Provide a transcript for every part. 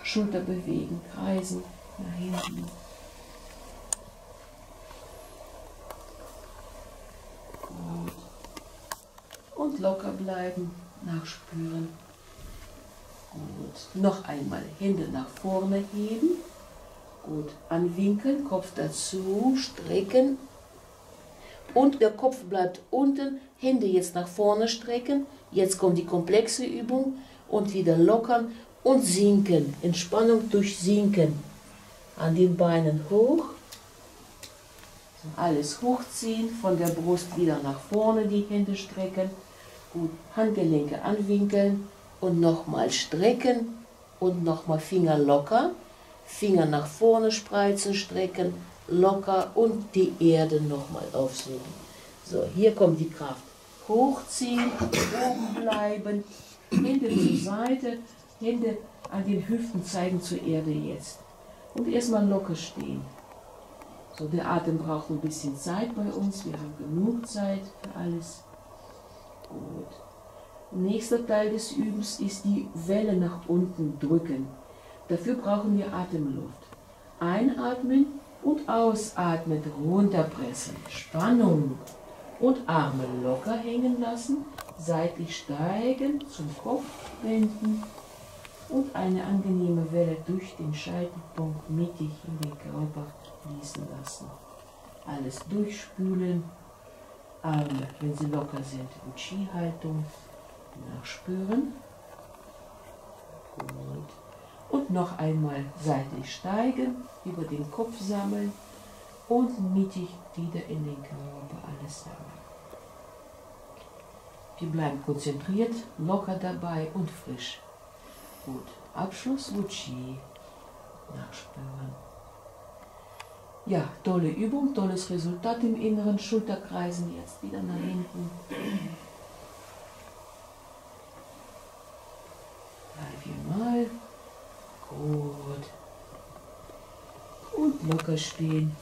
Schulter bewegen, kreisen, nach hinten. Gut. Und locker bleiben, nachspüren. Gut. Noch einmal Hände nach vorne heben. Gut. Anwinkeln, Kopf dazu, strecken. Und der Kopf bleibt unten, Hände jetzt nach vorne strecken. Jetzt kommt die komplexe Übung und wieder lockern und sinken. Entspannung durch Sinken. An den Beinen hoch. Alles hochziehen, von der Brust wieder nach vorne die Hände strecken. Gut, Handgelenke anwinkeln und nochmal strecken und nochmal Finger locker. Finger nach vorne spreizen, strecken, locker und die Erde nochmal aufsuchen. So, hier kommt die Kraft. Hochziehen, oben bleiben, Hände zur Seite, Hände an den Hüften zeigen zur Erde jetzt. Und erstmal locker stehen. So, der Atem braucht ein bisschen Zeit bei uns. Wir haben genug Zeit für alles. Gut. Nächster Teil des Übens ist die Welle nach unten drücken. Dafür brauchen wir Atemluft. Einatmen und ausatmen, runterpressen. Spannung. Und Arme locker hängen lassen, seitlich steigen, zum Kopf wenden und eine angenehme Welle durch den Scheitelpunkt mittig in den Körper fließen lassen. Alles durchspülen, Arme, wenn sie locker sind, in Chi-Haltung, nachspüren. Gut. Und noch einmal seitlich steigen, über den Kopf sammeln und mittig wieder in den Körper alles sammeln. Wir bleiben konzentriert, locker dabei und frisch. Gut, Abschluss Wuchi. Nachspüren. Ja, tolle Übung, tolles Resultat im Inneren. Schulterkreisen jetzt wieder nach hinten. 3, 4 Mal. Gut. Und locker stehen.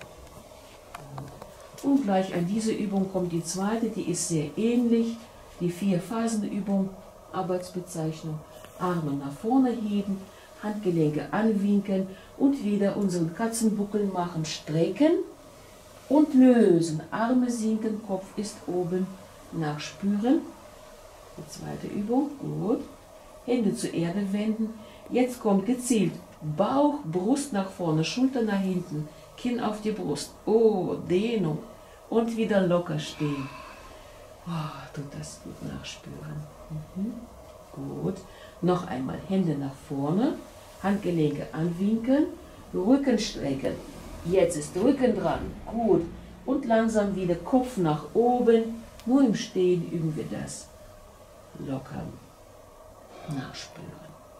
Und gleich an diese Übung kommt die zweite, die ist sehr ähnlich. Die 4-Phasen-Übung, Arbeitsbezeichnung. Arme nach vorne heben, Handgelenke anwinkeln und wieder unseren Katzenbuckel machen, strecken und lösen. Arme sinken, Kopf ist oben, nachspüren. Die zweite Übung, gut. Hände zur Erde wenden. Jetzt kommt gezielt Bauch, Brust nach vorne, Schulter nach hinten, Kinn auf die Brust. Oh, Dehnung. Und wieder locker stehen. Oh, tut das gut nachspüren. Gut. Noch einmal Hände nach vorne, Handgelenke anwinkeln, Rücken strecken. Jetzt ist Rücken dran. Gut. Und langsam wieder Kopf nach oben. Nur im Stehen üben wir das. Lockern. Nachspüren.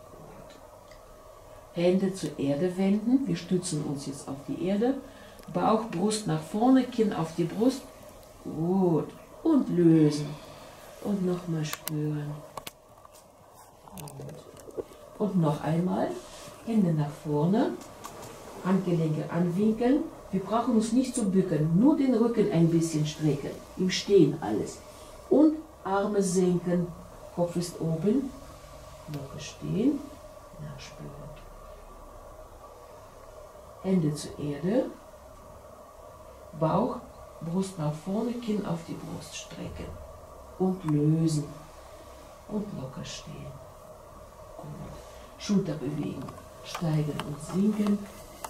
Hände zur Erde wenden. Wir stützen uns jetzt auf die Erde. Bauch, Brust nach vorne, Kinn auf die Brust. Gut. Und lösen. Und nochmal spüren. Und noch einmal. Hände nach vorne. Handgelenke anwinkeln. Wir brauchen uns nicht zu bücken. Nur den Rücken ein bisschen strecken. Im Stehen alles. Und Arme senken. Kopf ist oben. Locker stehen. Nachspüren. Hände zur Erde, Bauch, Brust nach vorne, Kinn auf die Brust strecken und lösen und locker stehen. Gut. Schulter bewegen, steigen und sinken.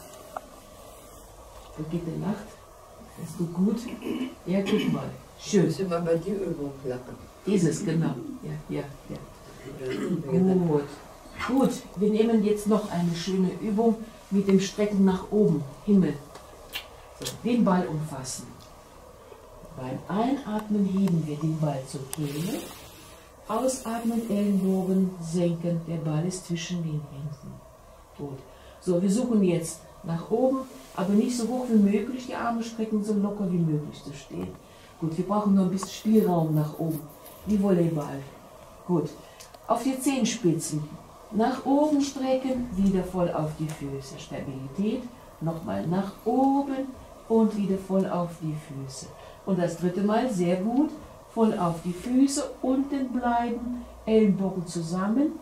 Brigitte lacht. Ist du gut? Ja, guck mal. Schön. Müssen wir bei die Übung lachen. Dieses, genau. Ja. Gut. Gut, wir nehmen jetzt noch eine schöne Übung mit dem Strecken nach oben, Himmel. So, den Ball umfassen. Beim Einatmen heben wir den Ball zur Kehle. Ausatmen, Ellenbogen senken, der Ball ist zwischen den Händen. Gut. So, wir suchen jetzt nach oben, aber nicht so hoch wie möglich, die Arme strecken, so locker wie möglich zu stehen. Gut, wir brauchen nur ein bisschen Spielraum nach oben, wie Volleyball. Gut, auf die Zehenspitzen. Nach oben strecken, wieder voll auf die Füße. Stabilität, nochmal nach oben und wieder voll auf die Füße. Und das dritte Mal, sehr gut, voll auf die Füße, unten bleiben, Ellenbogen zusammen,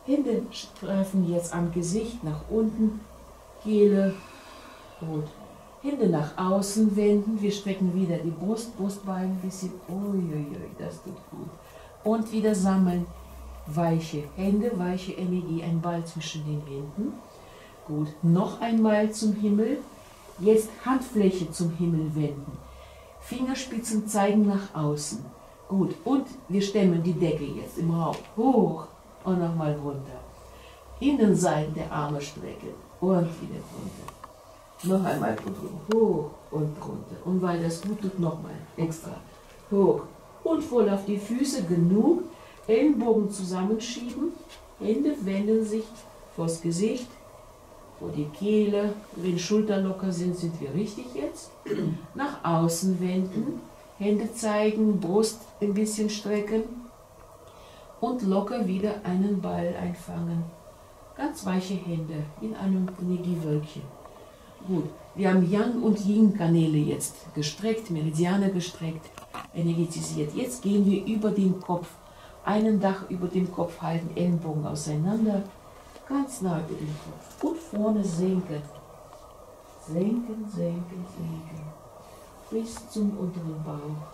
Hände streifen jetzt am Gesicht nach unten, Kehle, gut. Hände nach außen wenden, wir strecken wieder die Brustbein ein bisschen, uiuiui, das tut gut. Und wieder sammeln, weiche Hände, weiche Energie, ein Ball zwischen den Händen. Gut, noch einmal zum Himmel, jetzt Handfläche zum Himmel wenden. Fingerspitzen zeigen nach außen. Gut, und wir stemmen die Decke jetzt im Raum hoch und nochmal runter. Innenseiten der Arme strecken und wieder runter. Noch einmal hoch und runter. Und weil das gut tut, nochmal extra hoch und voll auf die Füße, genug. Ellenbogen zusammenschieben, Hände wenden sich vors Gesicht, vor die Kehle. Wenn Schultern locker sind, sind wir richtig jetzt. Nach außen wenden, Hände zeigen, Brust ein bisschen strecken und locker wieder einen Ball einfangen. Ganz weiche Hände in einem Energiewölkchen. Gut, wir haben Yang- und Yin-Kanäle jetzt gestreckt, Meridiane gestreckt, energetisiert. Jetzt gehen wir über den Kopf. Einen Dach über dem Kopf halten, Ellenbogen auseinander, ganz nah über den Kopf. Und vorne senken. Senken, senken, senken. Bis zum unteren Bauch.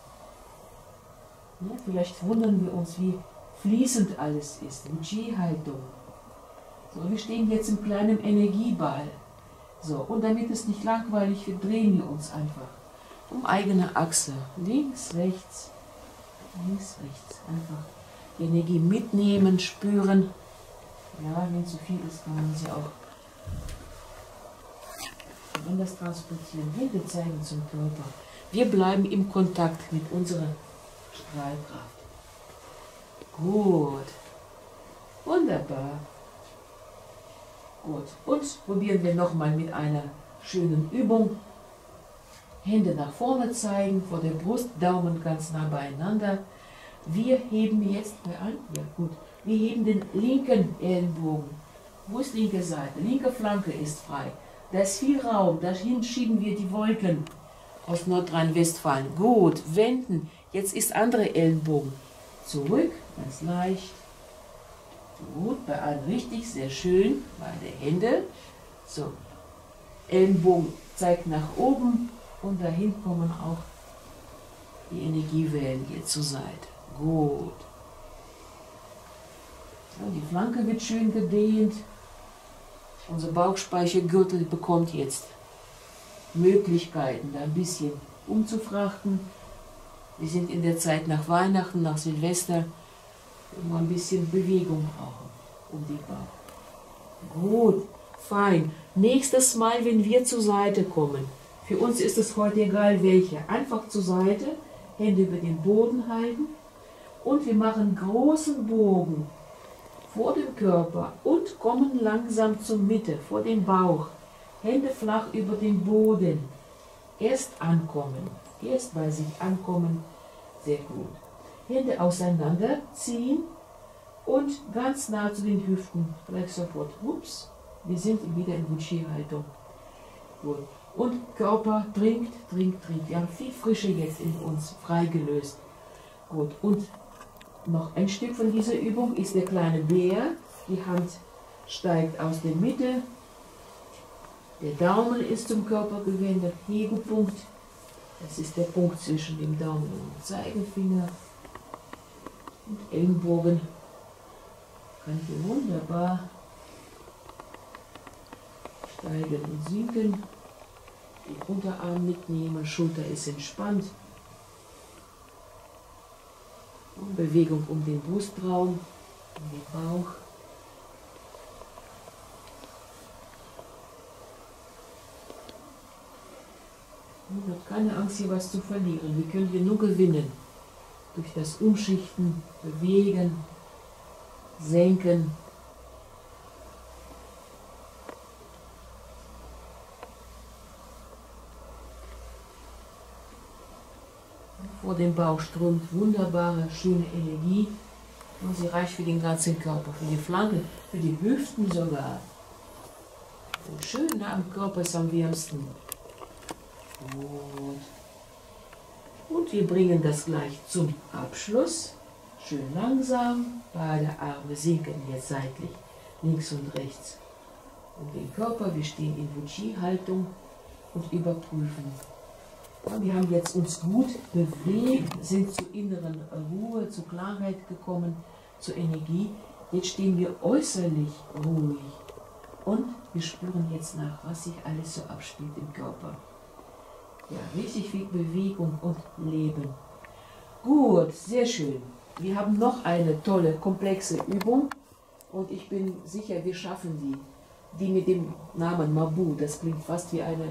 Ja, vielleicht wundern wir uns, wie fließend alles ist. Wuchi-Haltung. So, wir stehen jetzt im kleinen Energieball. So, und damit es nicht langweilig wird, drehen wir uns einfach um eigene Achse. Links, rechts, links, rechts. Einfach die Energie mitnehmen, spüren. Ja, wenn zu viel ist, kann man sie auch anders transportieren. Hände zeigen zum Körper. Wir bleiben im Kontakt mit unserer Strahlkraft. Gut. Wunderbar. Gut. Und probieren wir nochmal mit einer schönen Übung. Hände nach vorne zeigen, vor der Brust, Daumen ganz nah beieinander. Wir heben jetzt an. Ja, gut. Wir heben den linken Ellenbogen. Wo ist linke Seite? Linke Flanke ist frei. Da ist viel Raum. Dahin schieben wir die Wolken aus Nordrhein-Westfalen. Gut. Wenden. Jetzt ist andere Ellenbogen. Zurück. Ganz leicht. Gut. Bei allen richtig. Sehr schön. Beide Hände. So. Ellenbogen zeigt nach oben. Und dahin kommen auch die Energiewellen hier zur Seite. Gut. Ja, die Flanke wird schön gedehnt. Unser Bauchspeicheldgürtel bekommt jetzt Möglichkeiten, da ein bisschen umzufrachten. Wir sind in der Zeit nach Weihnachten, nach Silvester, wo wir ein bisschen Bewegung brauchen um den Bauch. Gut, fein. Nächstes Mal, wenn wir zur Seite kommen, für uns ist es heute egal welche, einfach zur Seite, Hände über den Boden halten und wir machen großen Bogen vor dem Körper und kommen langsam zur Mitte, vor den Bauch. Hände flach über den Boden. Erst ankommen, erst bei sich ankommen, sehr gut. Hände auseinanderziehen und ganz nah zu den Hüften, gleich sofort. Ups, wir sind wieder in Wuchi-Haltung. Gut. Und Körper trinkt, trinkt, trinkt. Wir haben viel Frische jetzt in uns freigelöst. Gut, und noch ein Stück von dieser Übung ist der kleine Bär. Die Hand steigt aus der Mitte. Der Daumen ist zum Körper gewendet. Hebepunkt. Das ist der Punkt zwischen dem Daumen und dem Zeigefinger. Und Ellenbogen. Kann hier wunderbar steigen und sinken. Den Unterarm mitnehmen. Schulter ist entspannt. Und Bewegung um den Brustraum, um den Bauch. Und habt keine Angst, hier was zu verlieren. Wir können hier nur gewinnen. Durch das Umschichten, Bewegen, Senken. Vor dem Bauch strömt wunderbare, schöne Energie. Und sie reicht für den ganzen Körper, für die Flanken, für die Hüften sogar. Und schön nah am Körper ist am wärmsten. Gut. Und wir bringen das gleich zum Abschluss. Schön langsam, beide Arme sinken jetzt seitlich, links und rechts. Und den Körper, wir stehen in Wuchi-Haltung und überprüfen. Ja, wir haben jetzt uns gut bewegt, sind zur inneren Ruhe, zur Klarheit gekommen, zur Energie. Jetzt stehen wir äußerlich ruhig und wir spüren jetzt nach, was sich alles so abspielt im Körper. Ja, richtig viel Bewegung und Leben. Gut, sehr schön. Wir haben noch eine tolle, komplexe Übung und ich bin sicher, wir schaffen die. Die mit dem Namen Mabu, das klingt fast wie ein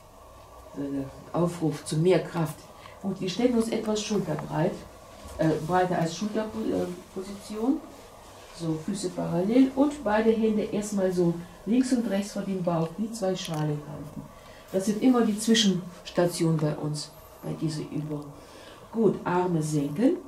Aufruf zu mehr Kraft. Und wir stellen uns etwas schulterbreit, breiter als Schulterposition, so Füße parallel und beide Hände erstmal so links und rechts vor dem Bauch, wie zwei Schalen halten. Das sind immer die Zwischenstationen bei uns, bei dieser Übung. Gut, Arme senken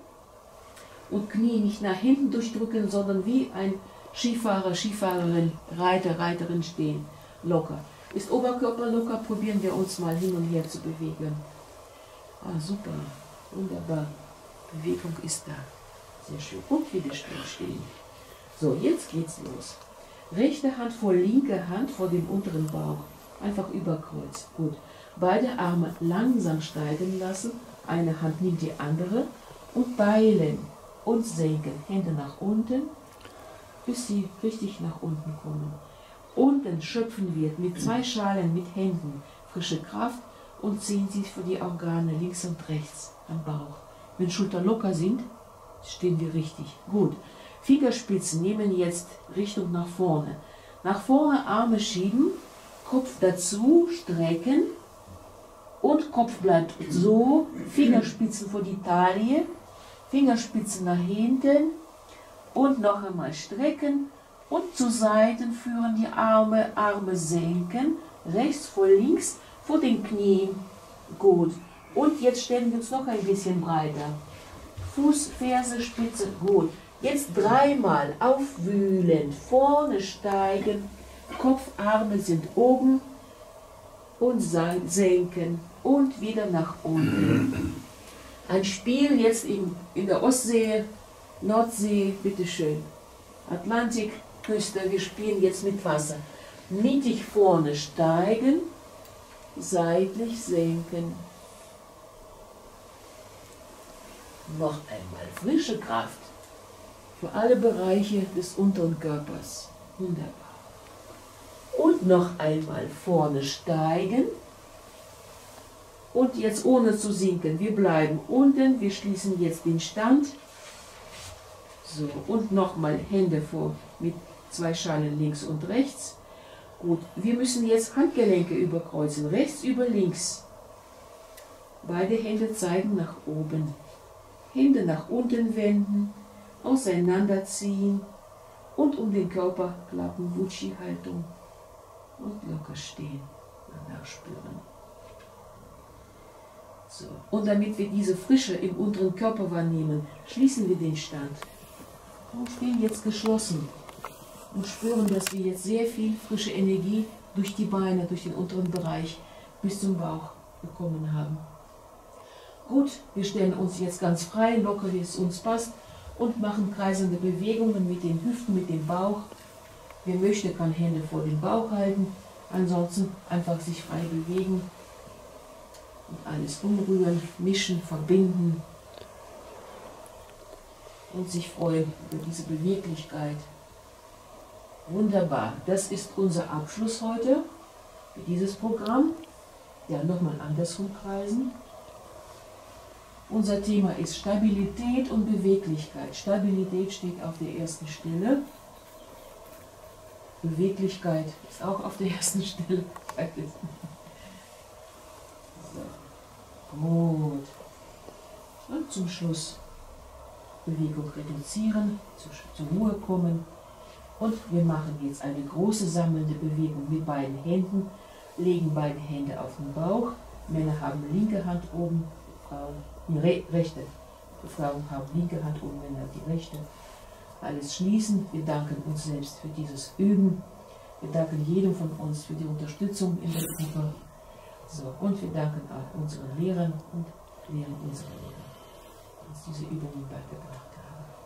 und Knie nicht nach hinten durchdrücken, sondern wie ein Skifahrer, Skifahrerin, Reiter, Reiterin stehen, locker. Ist Oberkörper locker, probieren wir uns mal hin und her zu bewegen. Ah, super, wunderbar. Bewegung ist da. Sehr schön. Und wieder stehen. So, jetzt geht's los. Rechte Hand vor linke Hand vor dem unteren Bauch. Einfach überkreuzt. Gut. Beide Arme langsam steigen lassen. Eine Hand nimmt die andere und beilen und senken. Hände nach unten, bis sie richtig nach unten kommen. Unten schöpfen wir mit zwei Schalen mit Händen frische Kraft und ziehen sie für die Organe links und rechts am Bauch. Wenn Schultern locker sind, stehen wir richtig. Gut. Fingerspitzen nehmen jetzt Richtung nach vorne. Nach vorne Arme schieben, Kopf dazu, strecken und Kopf bleibt so. Fingerspitzen vor die Taille, Fingerspitzen nach hinten. Und noch einmal strecken und zu Seiten führen die Arme, Arme senken, rechts vor links, vor den Knien. Gut. Und jetzt stellen wir uns noch ein bisschen breiter. Fuß, Ferse, Spitze, gut. Jetzt dreimal aufwühlen, vorne steigen, Kopf, Arme sind oben und senken und wieder nach unten. Ein Spiel jetzt in der Ostsee, Nordsee, bitteschön. Atlantikküste, wir spielen jetzt mit Wasser. Mittig vorne steigen, seitlich senken. Noch einmal frische Kraft für alle Bereiche des unteren Körpers. Wunderbar. Und noch einmal vorne steigen. Und jetzt ohne zu sinken. Wir bleiben unten, wir schließen jetzt den Stand. So, und nochmal Hände vor mit zwei Schalen links und rechts. Gut, wir müssen jetzt Handgelenke überkreuzen, rechts über links. Beide Hände zeigen nach oben. Hände nach unten wenden, auseinanderziehen und um den Körper klappen, Wuchi-Haltung und locker stehen, danach spüren. So, und damit wir diese Frische im unteren Körper wahrnehmen, schließen wir den Stand. Und stehen jetzt geschlossen und spüren, dass wir jetzt sehr viel frische Energie durch die Beine, durch den unteren Bereich bis zum Bauch bekommen haben. Gut, wir stellen uns jetzt ganz frei, locker wie es uns passt und machen kreisende Bewegungen mit den Hüften, mit dem Bauch. Wer möchte, kann Hände vor den Bauch halten, ansonsten einfach sich frei bewegen und alles umrühren, mischen, verbinden. Und sich freuen über diese Beweglichkeit. Wunderbar, das ist unser Abschluss heute für dieses Programm. Ja, nochmal andersrum kreisen. Unser Thema ist Stabilität und Beweglichkeit. Stabilität steht auf der ersten Stelle. Beweglichkeit ist auch auf der ersten Stelle. So. Gut. Und zum Schluss Bewegung reduzieren, zur Ruhe kommen und wir machen jetzt eine große sammelnde Bewegung mit beiden Händen, legen beide Hände auf den Bauch, Männer haben linke Hand oben, Frauen rechte, Frauen haben linke Hand oben, Männer die rechte. Alles schließen, wir danken uns selbst für dieses Üben, wir danken jedem von uns für die Unterstützung in der Gruppe so, und wir danken auch unseren Lehrern und Lehrern unserer Lehrer, die uns diese Übungen beigebracht haben.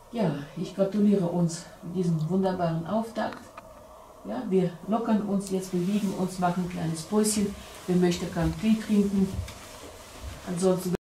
Ja, ich gratuliere uns mit diesem wunderbaren Auftakt. Ja, wir lockern uns jetzt, bewegen uns, machen ein kleines Päuschen. Wer möchte, kann Tee trinken. Ansonsten